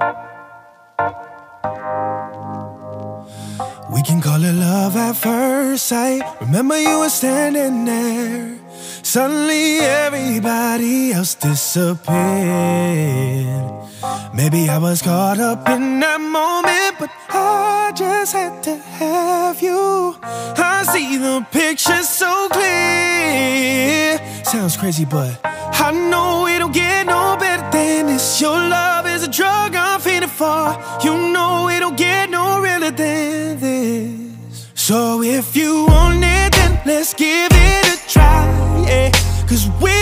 We can call it love at first sight. Remember you were standing there. Suddenly everybody else disappeared. Maybe I was caught up in that moment, but I just had to have you. I see the picture so clear. Sounds crazy, but I know it don't get no better than this. Your love is a drug I'm feeding for. You know it don't get no realer than this. So if you want it, then let's give it a try, yeah. 'Cause we